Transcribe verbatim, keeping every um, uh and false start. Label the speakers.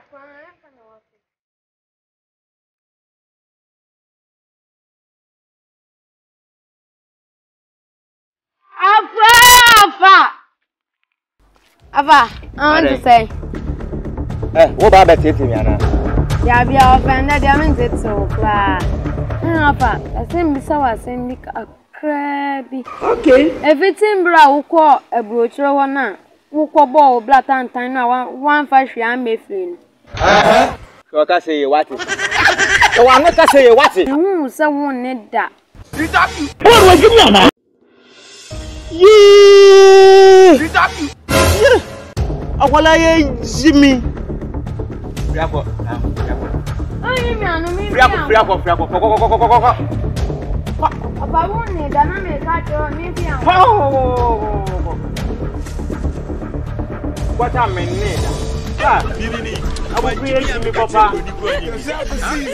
Speaker 1: Afa! Afa, I want to say.
Speaker 2: Eh, what about that thing, Yana?
Speaker 1: Yeah, be offended. I mean, it's so far. Afa, I say, Miss Awa, say, make a crabby.
Speaker 2: Okay.
Speaker 1: Everything, bra, who call a brooch or one, who call ball, black and time, one five, I may feel.
Speaker 2: Uh-huh. So I can say what it. So I'm not going to say what it.
Speaker 1: No, someone need that.
Speaker 2: What was you, Yana? Yeah! Yeah! Wahala, Jimmy. Friako, friako.
Speaker 1: Oh, you mean, me?
Speaker 2: Friako, friako, friako. Go, go, go, go, go, go, go.
Speaker 1: Papa won't need that. I'm a cat or maybe I'm.
Speaker 2: What am I need? Ah, I will create me, Papa.